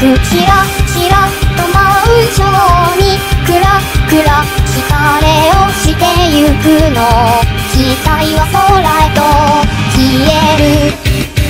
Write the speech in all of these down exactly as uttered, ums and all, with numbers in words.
くちらちらと満潮にクラクラ光をしてゆくの光は空へと消える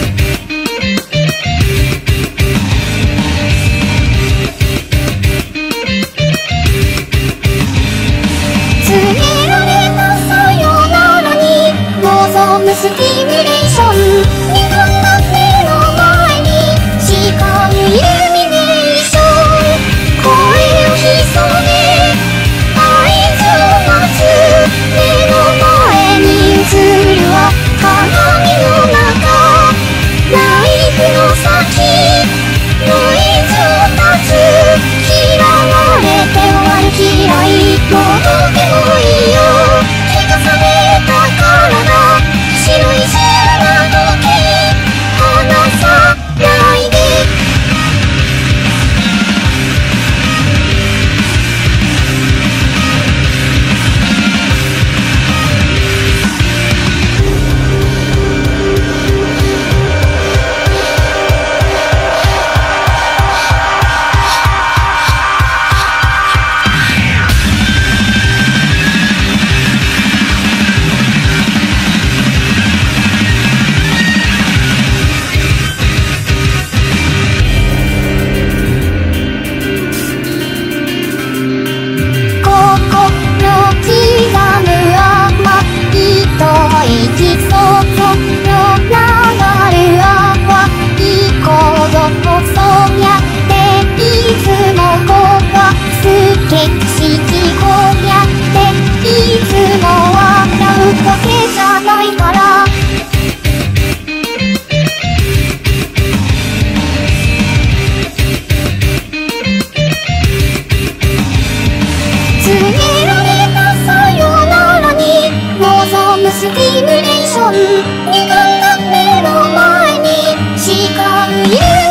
告げられたさよならに望むスティミュレーション歪んだ目の前に光るイルミネーション声を潜め合図を待つ目の前に映るは鏡の中ナイフの先ノイズを立つ嫌われて終わる嫌いもうどうでもいいよ気が覚めたからだ白いシェラの時離さないでスティミュレーション歪んだ目の前に光る